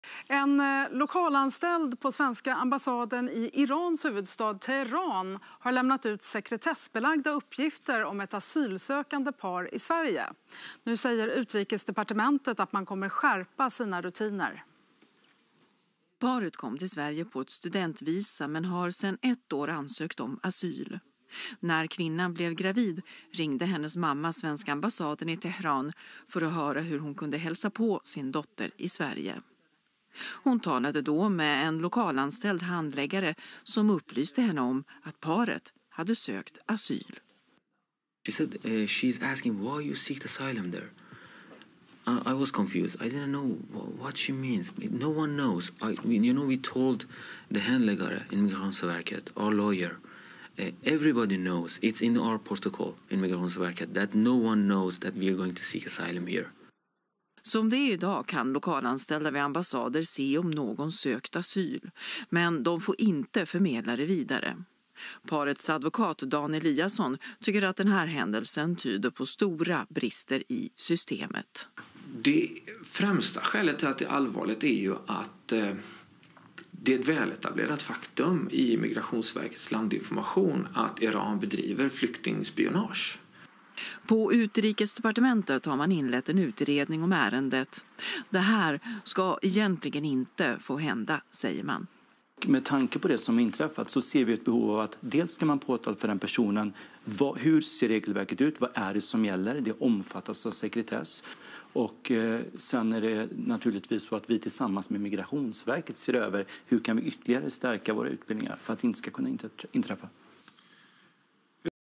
En lokalanställd på svenska ambassaden i Irans huvudstad Teheran har lämnat ut sekretessbelagda uppgifter om ett asylsökande par i Sverige. Nu säger Utrikesdepartementet att man kommer skärpa sina rutiner. Paret kom till Sverige på ett studentvisa men har sedan 1 år ansökt om asyl. När kvinnan blev gravid ringde hennes mamma svenska ambassaden i Teheran för att höra hur hon kunde hälsa på sin dotter i Sverige. Hon talade då med en lokalanställd handläggare som upplyste henne om att paret hade sökt asyl. She said she's asking why you seek asylum there. I was confused. I didn't know what she means. No one knows. We told the handläggare in Migrationsverket, our lawyer. Everybody knows. It's in our protocol in Migrationsverket that no one knows that we are going to seek asylum here. Som det är idag kan lokalanställda vid ambassader se om någon sökt asyl, men de får inte förmedla det vidare. Parets advokat Dan Eliasson tycker att den här händelsen tyder på stora brister i systemet. Det främsta skälet till att det är allvarligt är ju att det är ett väletablerat faktum i Migrationsverkets landinformation att Iran bedriver flyktingspionage. På Utrikesdepartementet har man inlett en utredning om ärendet. Det här ska egentligen inte få hända, säger man. Med tanke på det som inträffat så ser vi ett behov av att dels ska man påtala för den personen hur ser regelverket ut, vad är det som gäller, det omfattas av sekretess. Och sen är det naturligtvis så att vi tillsammans med Migrationsverket ser över hur kan vi ytterligare stärka våra utbildningar för att det inte ska kunna inträffa.